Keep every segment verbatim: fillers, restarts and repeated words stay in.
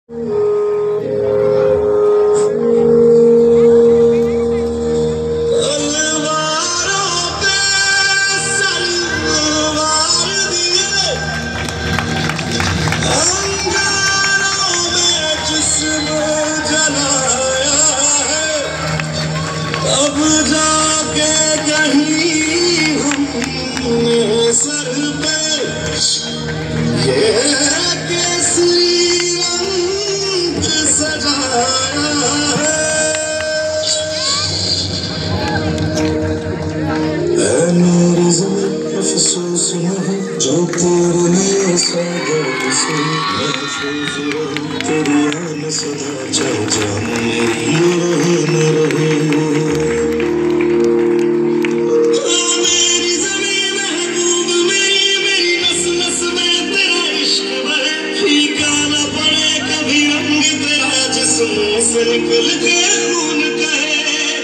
अब जाके कहीं हमने सर पे ये केसरी रंग सजाया है। मेरी ज़मीं अफ़सोस नहीं जो तेरे लिए सागर से महफूज रही तेरी आन सदा चाहे जान मेरी रहे न रहे। से निकल के खून कहे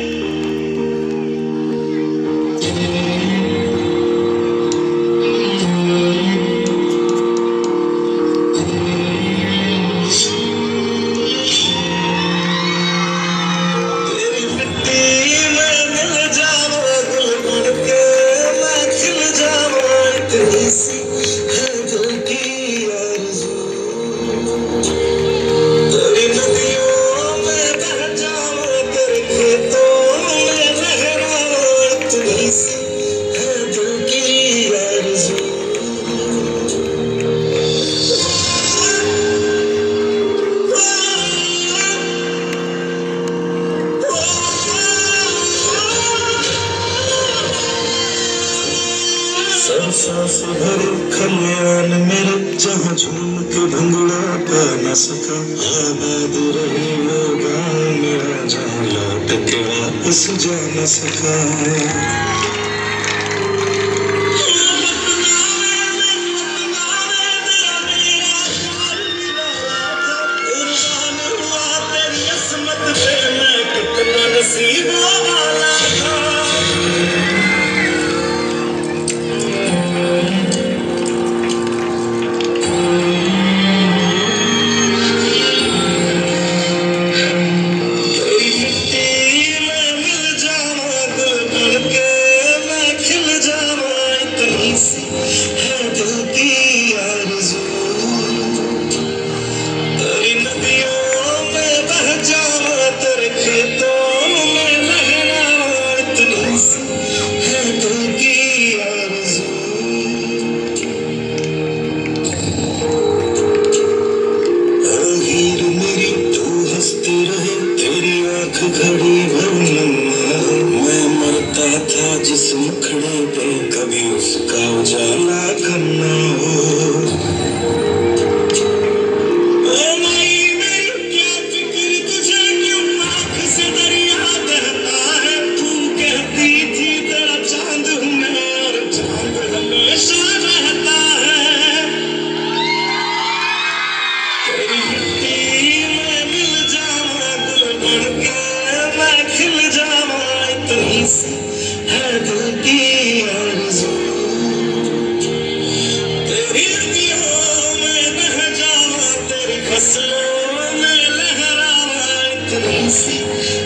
तेरी मिट्टी में मिल जावा दिल बन के मैं खिल जावा इतनी सी है दिल की आरज़ू। तेरी नदियों सांस भरे खलियान मेरे जहाँ झूम के भंगड़ा पा न सका आबाद रही वो गाँव मेरा जहाँ लौट के वापस जा न सका। घड़ी भर मैं मरता था जिस मुखड़े पे कभी उसका उजाला करना हो। है दिल की आरज़ू तेरी नदियों में बह जावा तेरी फसलों में लहरावा इतनी सी